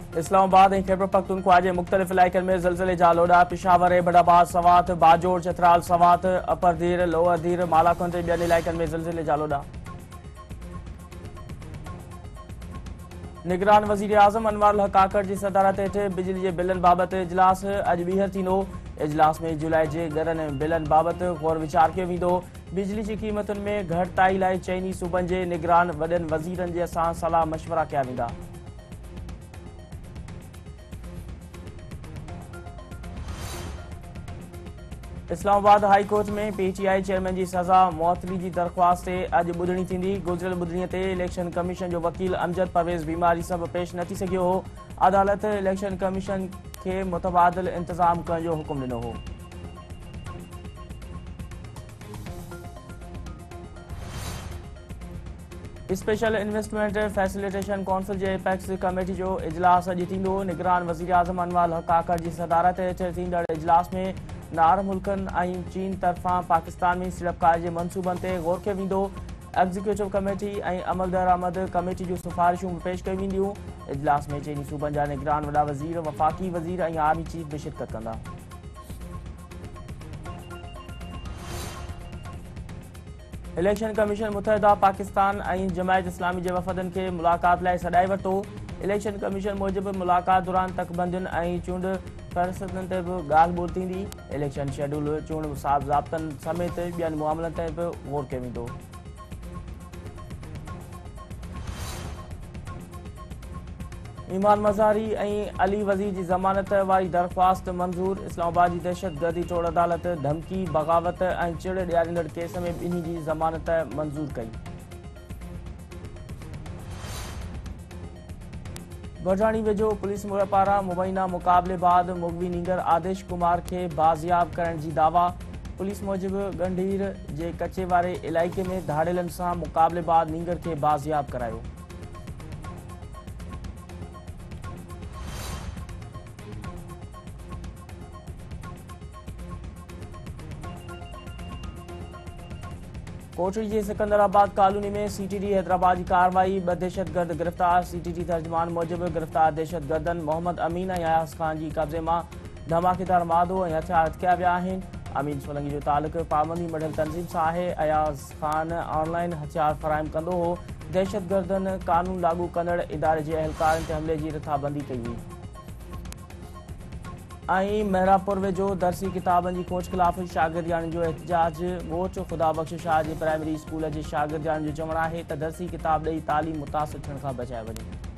इस्लामाबाद और खैबर पख्तूनख्वा के मुख्तलिफ इलाक़नि में ज़िलज़िले जा लोॾा। पिशावर, एबटाबाद, सवात, बाजोड़, चित्राल, सवात, अपर धीर, लोअर धीर, मालाकुंड ऐं ॿियनि इलाइक़नि में ज़िलज़िले जा लोॾा। निगरान वज़ीर आज़म अनवर हक काकड़ की सदारत हेठि बिजली के बिलनि बाबति इजलास अॼु ॿीहर थींदो। इजलास में जुलाई जे घरनि ऐं बिलनि बाबति गौर वीचार कयो वेंदो। बिजली जी क़ीमतुनि में घटिताई लाइ चइनी सूबनि जे निगरान वॾनि वज़ीरनि जे सां सलाह मशवरा कया वेंदा। इस्लामाबाद हाई कोर्ट में PTI चेयरमैन की सज़ा मुअत्तली की दरख्वास्त ते अॼु ॿुधणी थींदी। गुज़िरियल ॿुधणीअ ते इलेक्शन कमीशन जो वकील अमजद परवेज़ बीमारी सबबि पेश न थी सघियो हो। अदालत इलेक्शन कमीशन के मुतबादिल इंतज़ाम करण जो हुकुम ॾिनो हो। स्पेशल इन्वेस्टमेंट फैसिलिटेशन काउंसिल जे एपेक्स कमेटी जो इजलास अॼु थींदो। निगरान वज़ीर आज़म अनवर हक काकड़ की सदारत हेठि थींदड़ इजलास में नार मुल्कनि ऐं चीन तरफ़ां पाकिस्तान में सीड़पकारी जे मंसूबनि ते गौर कयो वेंदो। एग्ज़ीक्यूटिव कमेटी ऐं अमल दरामद कमेटी जूं सिफ़ारिशूं बि पेश कयूं वेंदियूं। इजलास में चइनी सूबनि जा निगरान वॾा वज़ीर, वफ़ाक़ी वज़ीर ऐं आर्मी चीफ भी शिरकत कंदा। इलेक्शन कमीशन मुतहदा पाकिस्तान ऐं जमायत इस्लामी जे वफ़दनि खे मुलाक़ात लाइ सॾाए वरितो। इलेक्शन कमीशन मूजिबि मुलाक़ात दौरान तकबंदियुनि ऐं चूंड फ़हिरिस्तनि ते बि ॻाल्हि ॿोल थींदी। इलेक्शन शेड्यूल, चूंड ज़ाब्तनि समेत ॿियनि मामलनि ते बि गौर कयो वेंदो। ईमान मज़ारी ऐं अली वज़ीर की ज़मानत वारी दरख्वास्त मंज़ूर। इस्लामाबाद की दहशतगर्दी तोड़ अदालत धमकी, बग़ावत ऐं चिड़ ॾियारींदड़ केस में ॿिन्ही की ज़मानत मंज़ूर कई। बरजाणी वेझो पुलिस पारां मुबैना मुक़ाबले बाद मुगवी नींगर आदेश कुमार के बाज़ियाब करण जी दावा। पुलिस मूजिबि गंडीर जे कचे वारे इलाइक़े में धाड़ेलनि सां मुक़ाबले बाद नींगर के बाज़ियाब करायो। कोटड़ी के सिकंदराबाद कॉलोनी में CTD हैदराबाद की कार्रवाई। 2 दहशतगर्द गिरफ्तार। CTD तर्जमान मूजिबि गिरफ्तार दहशतगर्दनि मोहम्मद अमीन ऐं अयाज़ खान की कब्ज़े मां धमाकेदार मादो ऐं हथियार हथिया विया आहिनि। अमीन सोलंगी जो तालुक पाबंदी मढ़ियल तंज़ीम सां आहे। अयाज़ खान ऑनलाइन हथियार फ़राहम कंदो हो। दहशतगर्दनि कानून लागू कंदड़ इदारे जे अहलकारनि ते हमले की रिथाबंदी कई हुई। मेहरापुर वेझो दरसी किताबनि की खोज ख़िलाफ़ शागिर्दियाणियुनि जो एहतजाज। ॻोठ ख़ुदाबख़्श शाह जे प्राइमरी स्कूल जे शागिर्दियाणियुनि जो चवणु आहे त दरसी किताब ॾेई तालीम मुतासिर थियण खां बचाए वञे।